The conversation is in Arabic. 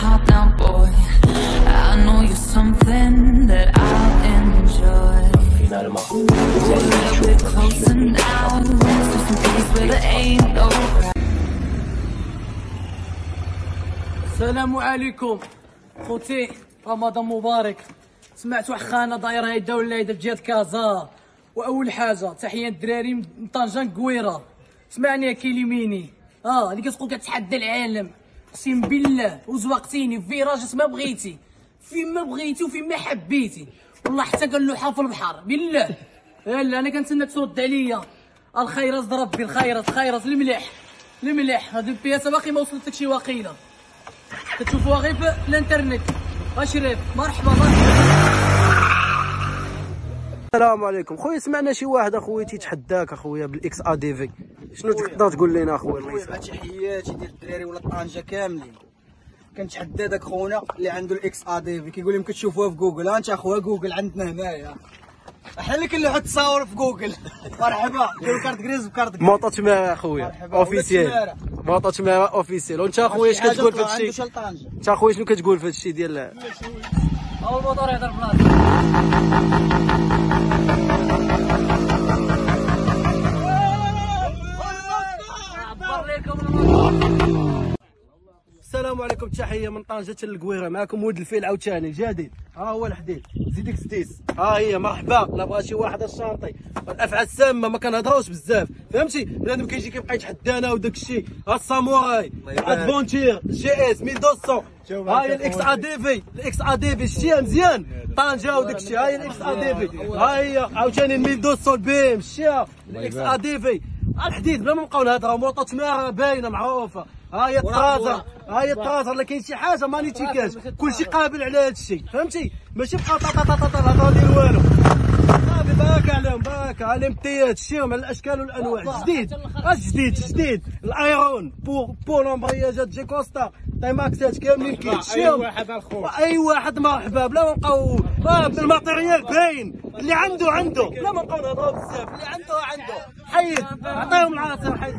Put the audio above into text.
hop down, boy. I know you're something that I'll enjoy. We're a little bit closer now, to some place where there ain't no crowd. السلام عليكم خوتي، رمضان مبارك. سمعت واحد خانه دايره هيدا ولا هيدا في جهه كازا. واول حاجه تحيه الدراري من طنجه كويره. سمعني يا كيليميني، اللي كتقول كتحدى العالم، اقسم بالله وزوقتيني في فيراج ما بغيتي، فين ما بغيتي وفين ما حبيتي، والله حتى قال له حاف البحر بالله. لا انا كنتسناك ترد عليا. الخيرات ربي، الخيرات المليح هاد البياسه باقي ما وصلتك شي وقيله، كتشوفوها غير في الانترنت. اشرف مرحبا. السلام عليكم خويا. سمعنا شي واحد اخويا تيتحداك اخويا بالاكس ا دي في، شنو تقدر تقول لنا اخويا؟ الله يسلمك. تحياتي ديال الدراري ولا طنجه كاملين. كنتحدى داك خونا اللي عنده الاكس ا دي في، كيقول لهم كتشوفوها في جوجل. انت اخويا جوجل عندنا هنايا، احنا اللي كنلوحو التصاور في جوجل. مرحبا ديروا كارت كريز بكارت كريز. موطا تماره اخويا اوفيسيال، موطا تماره اوفيسيال. وانت اخويا اش كتقول في هادشي؟ انت اخويا شنو كتقول في هادشي ديال هو الموتور يهضر بلاصتو؟ السلام عليكم، تحيه من طنجه للقويره. معكم ولد الفيل عاوتاني جديد. ها هو الحديد زيدك ستيس، ها هي مرحبا. لا بغى شي واحد الشانطي الافعال السامه ما كنهضروش بزاف، فهمتي؟ بنادم كيجي كيبقى يتحدانا وداك الشيء. ها الساموراي ادفونتير جي اس 1200. ها هي الاكس ا دي في، الاكس ا دي في شتيها مزيان طنجه وداك الشيء. ها هي الاكس ا دي في، ها هي عاوتاني 1200 البي ام شتيها الاكس ا دي في. الحديد بلا ما نبقاو نهضروا، موطا تماره باينه معروفه. ها هي الطرازر، ها هي الطرازر. لا كاين شي حاجه ما نيتيكاش، كلشي قابل على هذا الشيء، فهمتي؟ ماشي بقى طاطا الهضره ديال والو. صافي بارك عليهم، بارك على الامتياز. شتيهم على الاشكال والانواع. جديد الايرون بور لومبرياجات جي كوستا تايماكسات كاملين كاين. شتيهم اي واحد مرحبا، بلا ما نبقاو الماتيريال باين. اللي عنده بلا ما نبقاو نهضروا بزاف. اللي عنده حيد، عطيهم العصير حيد.